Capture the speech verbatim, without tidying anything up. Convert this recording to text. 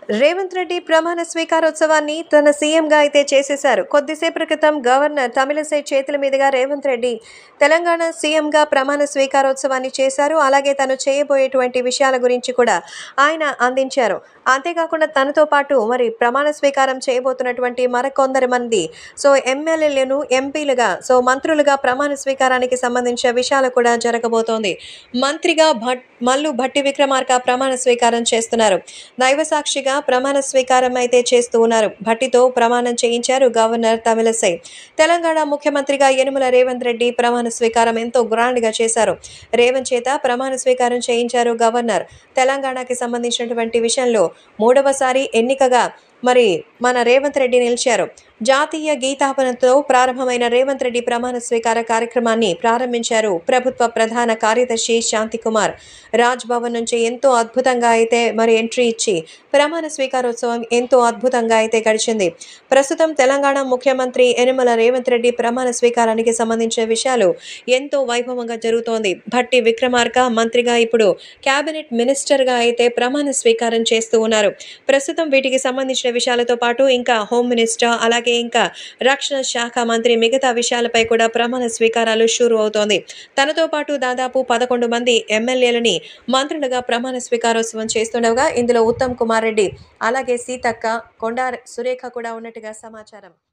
రేవంత్ రెడ్డి ప్రమాణ స్వీకారోత్సవాన్ని తన సీఎంగా అయితే చేసేశారు. కొద్దిసేపటి క్రితం గవర్నర్ తమిళసై చేతుల మీదుగా రేవంత్ రెడ్డి తెలంగాణ సీఎంగా ప్రమాణ స్వీకారోత్సవాన్ని చేశారు. అలాగే తను చేయబోయేటువంటి విషయాల గురించి కూడా ఆయన అందించారు. అంతేకాకుండా తనతో పాటు మరి ప్రమాణ స్వీకారం చేయబోతున్నటువంటి మరికొందరు మంది సో ఎమ్మెల్యేలను ఎంపీలుగా సో మంత్రులుగా ప్రమాణ స్వీకారానికి సంబంధించిన విషయాలు కూడా జరగబోతోంది. మంత్రిగా భట్ మల్లు భట్టి విక్రమార్క ప్రమాణ స్వీకారం చేస్తున్నారు. దైవ సాక్షిగా ప్రమాణ స్వీకారం అయితే చేస్తూ ఉన్నారు. భట్టితో ప్రమాణం చేయించారు గవర్నర్ తమిళసై. తెలంగాణ ముఖ్యమంత్రిగా యనుమల రేవంత్ రెడ్డి ప్రమాణ స్వీకారం ఎంతో గ్రాండ్ గా చేశారు. రేవంత్ చేత ప్రమాణ స్వీకారం చేయించారు గవర్నర్. తెలంగాణకి సంబంధించినటువంటి విషయంలో మూడవసారి ఎన్నికగా మరి మన రేవంత్ రెడ్డి నిలిచారు. జాతీయ గీతాపనతో ప్రారంభమైన రేవంత్ రెడ్డి ప్రమాణ స్వీకార కార్యక్రమాన్ని ప్రారంభించారు ప్రభుత్వ ప్రధాన కార్యదర్శి శాంతికుమార్. రాజ్ భవన్ నుంచి ఎంతో అద్భుతంగా అయితే మరి ఎంట్రీ ఇచ్చి ప్రమాణ స్వీకారోత్సవం ఎంతో అద్భుతంగా అయితే గడిచింది. ప్రస్తుతం తెలంగాణ ముఖ్యమంత్రి యనుమల రేవంత్ రెడ్డి ప్రమాణ స్వీకారానికి సంబంధించిన విషయాలు ఎంతో వైభవంగా జరుగుతోంది. భట్టి విక్రమార్క మంత్రిగా ఇప్పుడు కేబినెట్ మినిస్టర్గా అయితే ప్రమాణ స్వీకారం చేస్తూ ఉన్నారు. ప్రస్తుతం వీటికి సంబంధించిన విషయాలతో పాటు ఇంకా హోమ్ మినిస్టర్ అలాగే ఇంకా రక్షణ శాఖ మంత్రి మిగతా విషయాలపై కూడా ప్రమాణ స్వీకారాలు షురూ అవుతోంది. తనతో పాటు దాదాపు పదకొండు మంది ఎమ్మెల్యేలని మంత్రులుగా ప్రమాణ స్వీకారోత్సవం చేస్తుండగా ఇందులో ఉత్తమ్ కుమార్ రెడ్డి అలాగే సీతక్క, కొండా సురేఖ కూడా ఉన్నట్టుగా సమాచారం.